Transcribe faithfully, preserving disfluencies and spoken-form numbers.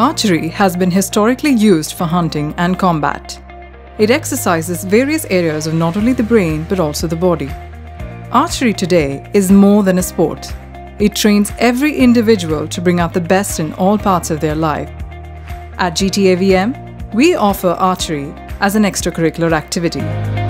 Archery has been historically used for hunting and combat. It exercises various areas of not only the brain but also the body. Archery today is more than a sport. It trains every individual to bring out the best in all parts of their life. At G T A V M, we offer archery as an extracurricular activity.